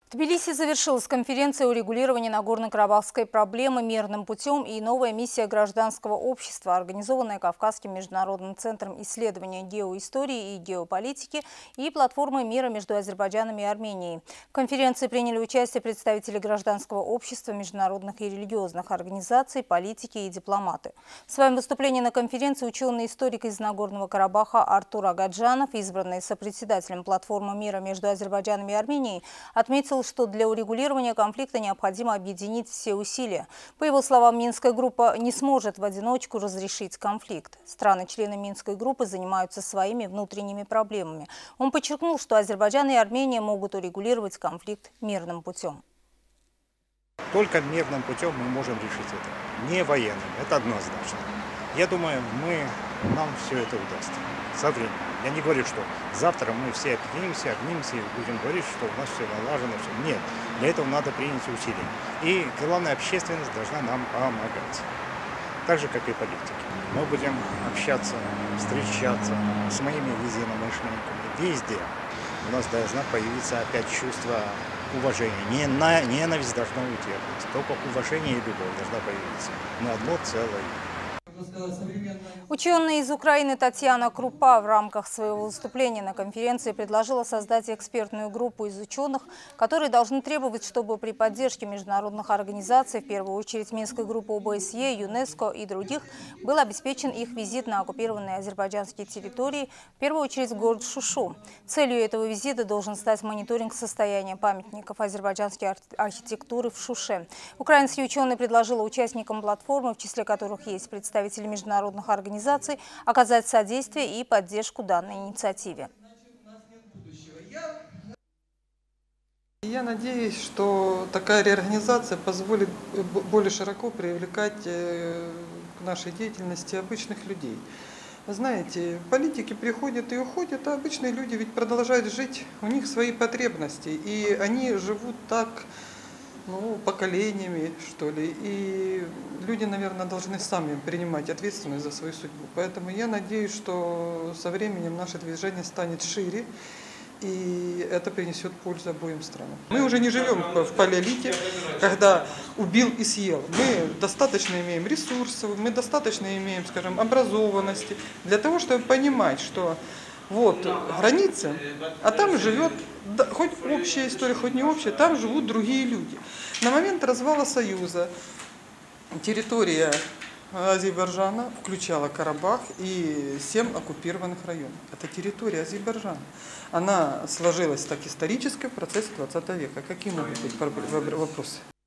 В Тбилиси завершилась конференция о регулировании Нагорно-Карабахской проблемы мирным путем и новая миссия гражданского общества, организованная Кавказским международным центром исследования геоистории и геополитики и платформой мира между Азербайджаном и Арменией. В конференции приняли участие представители гражданского общества, международных и религиозных организаций, политики и дипломаты. В своем выступлении на конференции ученый-историк из Нагорного Карабаха Артур Агаджанов, избранный сопредседателем платформы мира между Азербайджаном и Арменией, отметил, что для урегулирования конфликта необходимо объединить все усилия. По его словам, Минская группа не сможет в одиночку разрешить конфликт. Страны-члены Минской группы занимаются своими внутренними проблемами. Он подчеркнул, что Азербайджан и Армения могут урегулировать конфликт мирным путем. Только мирным путем мы можем решить это, не военным, это однозначно. Я думаю, нам все это удастся со временем. Я не говорю, что завтра мы все объединимся и будем говорить, что у нас все налажено. Все. Нет, для этого надо принять усилия. И главная общественность должна нам помогать. Так же, как и политики. Мы будем общаться, встречаться с моими единомышленниками везде. У нас должна появиться опять чувство уважения. Не ненависть должна уйти, только уважение и любовь должна появиться. Мы одно целое. Ученая из Украины Татьяна Крупа в рамках своего выступления на конференции предложила создать экспертную группу из ученых, которые должны требовать, чтобы при поддержке международных организаций, в первую очередь Минской группы ОБСЕ, ЮНЕСКО и других, был обеспечен их визит на оккупированные азербайджанские территории, в первую очередь в город Шушу. Целью этого визита должен стать мониторинг состояния памятников азербайджанской архитектуры в Шуше. Украинский ученый предложил участникам платформы, в числе которых есть представители международных организаций, оказать содействие и поддержку данной инициативе. Я надеюсь, что такая реорганизация позволит более широко привлекать к нашей деятельности обычных людей. Вы знаете, политики приходят и уходят, а обычные люди ведь продолжают жить, у них свои потребности, и они живут так, поколениями, что ли. И люди, наверное, должны сами принимать ответственность за свою судьбу. Поэтому я надеюсь, что со временем наше движение станет шире, и это принесет пользу обоим странам. Мы уже не живем в палеолите, когда убил и съел. Мы достаточно имеем ресурсов, мы достаточно имеем, скажем, образованности для того, чтобы понимать, что вот граница, а там живет, хоть общая история, хоть не общая, там живут другие люди. На момент развала Союза территория Азербайджана включала Карабах и 7 оккупированных районов. Это территория Азербайджана. Она сложилась так исторически в процессе 20 века. Какие могут быть вопросы?